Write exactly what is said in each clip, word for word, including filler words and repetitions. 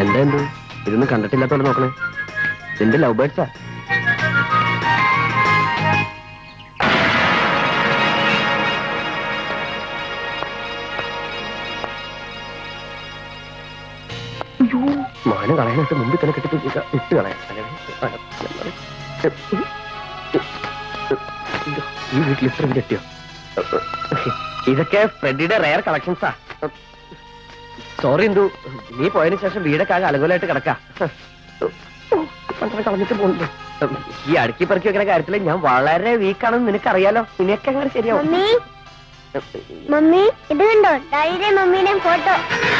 എന്താ എന്ത് ഇതൊന്നും കണ്ടിട്ടില്ലാത്തോടെ നോക്കണേ. നിന്റെ ലവ് ബേർഡ്സാ. മാനം കളയാനായിട്ട് മുമ്പിൽ തന്നെ കെട്ടി ഇട്ട് കളയാം. ഈ വീട്ടിൽ ഇത്ര കെട്ടിയോ? ഇതൊക്കെ ഫ്രെഡിയുടെ റയർ കളക്ഷൻസാ. സോറി എന്തു, നീ പോയതിനു ശേഷം വീടൊക്കെ ആകെ അലങ്കോലായിട്ട് കിടക്കാം. കളഞ്ഞിട്ട് പോകുന്നു. ഈ അടുക്കി പെറുക്കി വെക്കുന്ന കാര്യത്തില് ഞാൻ വളരെ വീക്കാണെന്ന് നിനക്കറിയാലോ. നിനക്ക് അങ്ങനെ ശരിയാവും. മമ്മി ഇത് കണ്ടോ, ഡാഡിയുടെ മമ്മീടെ ഫോട്ടോ.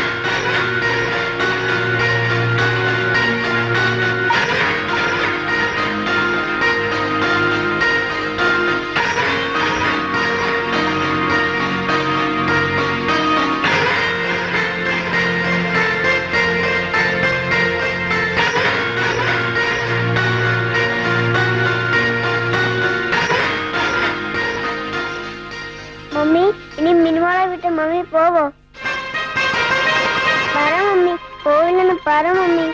മമ്മി ഇനി മിനിമോളെ വിട്ട് മമ്മി പോവോ? പറ മമ്മി, പോവില്ലെന്ന് പറ മമ്മി.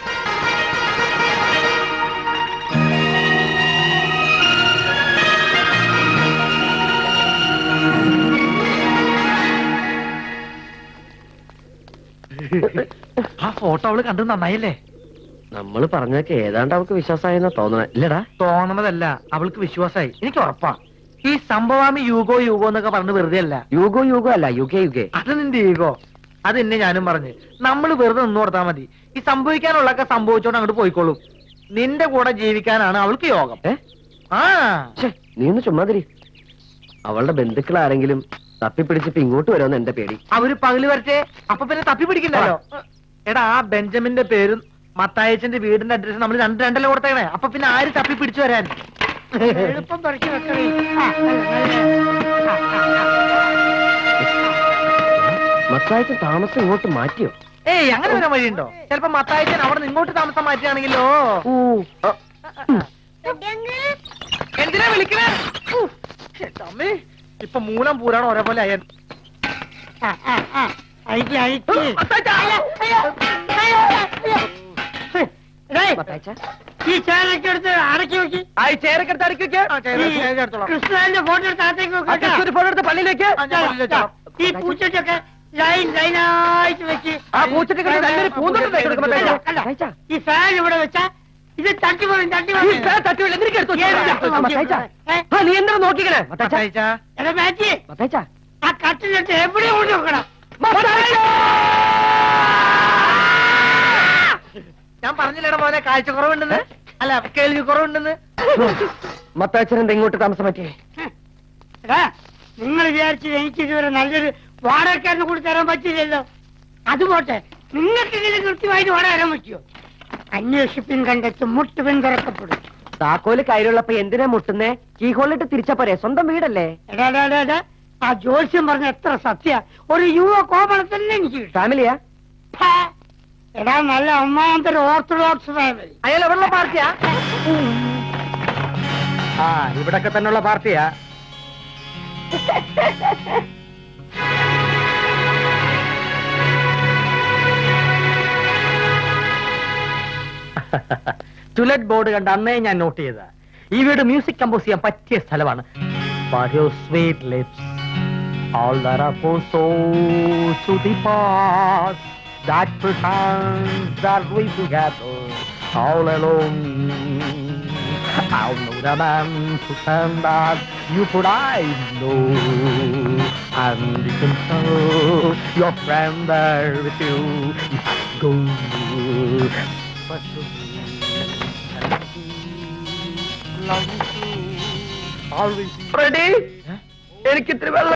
ആ ഫോട്ടോ അവള് കണ്ടു നന്നായില്ലേ? നമ്മള് പറഞ്ഞതൊക്കെ ഏതാണ്ട് അവൾക്ക് വിശ്വാസമായെന്നാ തോന്നണേ. ഇല്ലടാ, തോന്നണതല്ല, അവൾക്ക് വിശ്വാസമായി. എനിക്ക് ഉറപ്പാ. ഈ സംഭവാമി യൂഗോ യൂഗോ എന്നൊക്കെ പറഞ്ഞു വെറുതെ അല്ല. യൂഗോ യൂഗോ അല്ല, യുഗേ യുഗേ. അത് നിന്റെ ഈഗോ. അത് എന്നെ ഞാനും പറഞ്ഞു. നമ്മള് വെറുതെ നിന്ന് കൊടുത്താൽ മതി. ഈ സംഭവിക്കാനുള്ളൊക്കെ സംഭവിച്ചോണ്ട് അങ്ങോട്ട് പോയിക്കോളും. നിന്റെ കൂടെ ജീവിക്കാനാണ് അവൾക്ക് യോഗം. ഏ ആ നീ ഒന്ന് ചുമ്മാതിരി. അവളുടെ ബന്ധുക്കൾ ആരെങ്കിലും തപ്പിപ്പിടിച്ചിട്ട് ഇങ്ങോട്ട് വരുമെന്ന് എന്റെ പേടി. അവര് പകല് വരട്ടെ, അപ്പൊ പിന്നെ തപ്പി പിടിക്കണ്ടല്ലോ. എടാ, ആ ബെഞ്ചമിന്റെ പേരും മത്തായച്ചന്റെ വീടിന്റെ അഡ്രസ് നമ്മൾ രണ്ട് രണ്ടല്ലേ കൊടുത്തേണേ. അപ്പൊ പിന്നെ ആര് തപ്പി പിടിച്ചു വരാൻ? എളുപ്പം തുടക്കി വെക്കണേ. മത്തായച്ചൻ താമസം ഇങ്ങോട്ട് മാറ്റിയോ? ഏയ്, അങ്ങനെ വരാൻ വഴിയുണ്ടോ? ചിലപ്പോ മത്തായച്ചൻ അവിടെ നിന്ന് ഇങ്ങോട്ട് താമസം മാറ്റിയാണെങ്കിലോ. എന്തിനാ വിളിക്കണേ? അമ്മേ, ഇപ്പൊ മൂലം പൂരാണ് ഒരേപോലെ അയ്യൻ. ഈ ചേരൊക്കെ എടുത്ത് അടക്കി വെക്കി. ആ ചേരൊക്കെ എടുത്ത് അടക്കി വെക്ക്. കൃഷ്ണന്റെ ഫോട്ടോ എടുത്ത് അകത്തേക്ക് വെക്കാം. ഫോട്ടോ എടുത്ത് പള്ളിയിലേക്ക്. ഈ പൂച്ചൊക്കെ ലൈൻ ലൈനായിട്ട് വെച്ച്. ആ പൂച്ചട്ടിക്ക് നല്ലൊരു പൂന്തോട്ടം ഈ ഫാൻ ഇവിടെ വെച്ചാ ഇത് തട്ടി പോലും തട്ടി പോലും തട്ടി നീ എന്താ നോക്കിക്കണേ? എടാ മാറ്റി ആ കട്ടിലിട്ട് എവിടെ കൊണ്ട് നോക്കണം. ഞാൻ പറഞ്ഞില്ലേടാ മോനെ, കാഴ്ച കുറവുണ്ടെന്ന്. അല്ല, കേൾവി കുറവുണ്ടെന്ന്. മത്തായച്ചൻ എന്താ ഇങ്ങോട്ട് താമസം മാറ്റിയേ? എടാ, നിങ്ങൾ വിചാരിച്ചത് എനിക്ക് ഇതുവരെ നല്ലൊരു വാടകക്കാരനെ കൂടി തരാൻ പറ്റില്ലല്ലോ. അതുപോട്ടെ, നിങ്ങൾക്കെങ്കിലും കൃത്യമായിട്ട് വാടക തരാൻ പറ്റുമോ? അന്വേഷിപ്പിൻ കണ്ടെത്തും, മുട്ടുപിൻ തുറക്കപ്പെടും. താക്കോല് കയ്യിലുള്ളപ്പോ എന്തിനാ മുട്ടുന്നേ? കീഹോളിട്ട് തിരിച്ചാ പോരെ, സ്വന്തം വീടല്ലേ. എടാ എടാ എടാ, ആ ജോത്സ്യം പറഞ്ഞ എത്ര സത്യ. ഒരു യുവ കോമണം തന്നെ എനിക്ക് കിട്ടും. ഫാമിലിയാ? എടാ, നല്ല ഒന്നാമത്തെ ഓർത്തഡോക്സ് ഫാമിലി. അയാൾ എവിടെയുള്ള പാർട്ടിയാ? ആ, ഇവിടൊക്കെ തന്നെയുള്ള പാർട്ടിയാ. ടുലറ്റ് ബോർഡ് കണ്ട അന്നേ ഞാൻ നോട്ട് ചെയ്ത ഈ വീട് മ്യൂസിക് കമ്പോസ് ചെയ്യാൻ പറ്റിയ സ്ഥലമാണ്. But your sweet lips, all that are for so to the past, that pretends that we together all alone. I'll know the man to stand that you could I know, and you can tell your friend there with you. You have to go, but you love you too. Always. Ready? എനിക്ക് ഇത്തിരി വെള്ളം